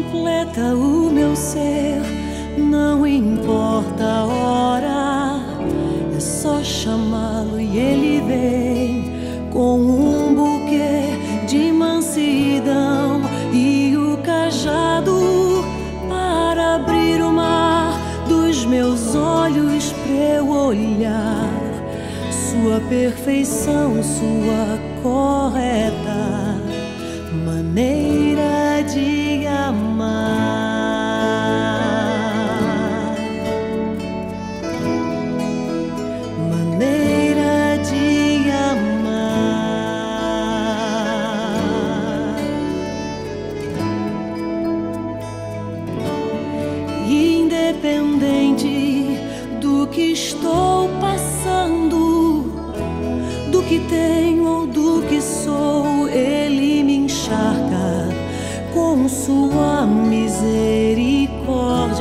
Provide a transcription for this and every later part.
completa o meu ser. Não importa a hora, é só chamá-lo e ele vem com um buquê de mansidão e o cajado para abrir o mar dos meus olhos pra eu olhar sua perfeição, sua correta maneira de amar. Maneira de amar. Independente do que estou passando, do que tenho ou do que sou, ele me encharca com sua misericórdia,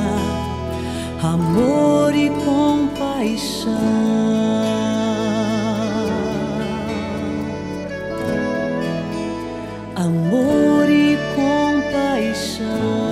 amor e compaixão. Amor e compaixão.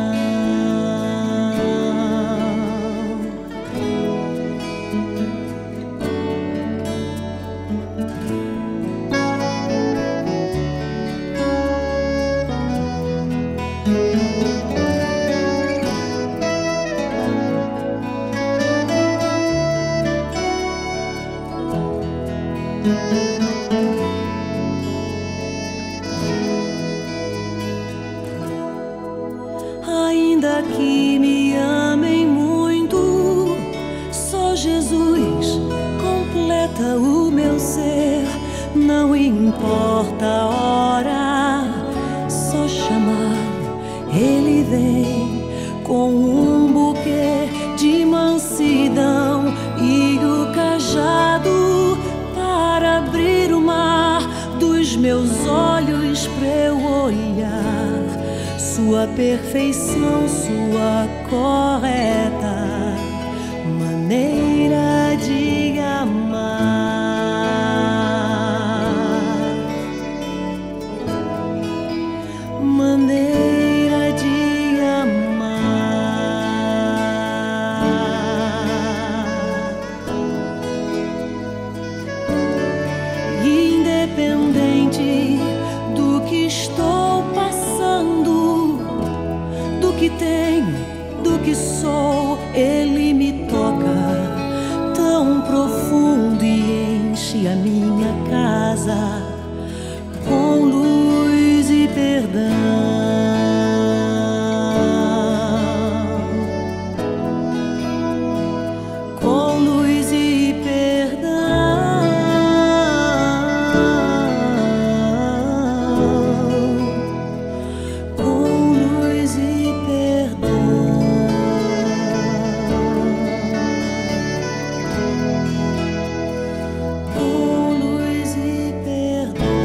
Ainda que me amem muito, só Jesus completa o meu ser. Não importa a hora, só chamar, ele vem com um buquê de mansidão e o cajado para abrir o mar dos meus olhos pra eu olhar sua perfeição, sua correta maneira de amar. Maneira de amar. Independente do que estou passando, do que tenho, do que sou, ele me toca tão profundo e enche a minha casa com luz e perdão. Com luz e perdão. Com luz e perdão. Com luz e perdão.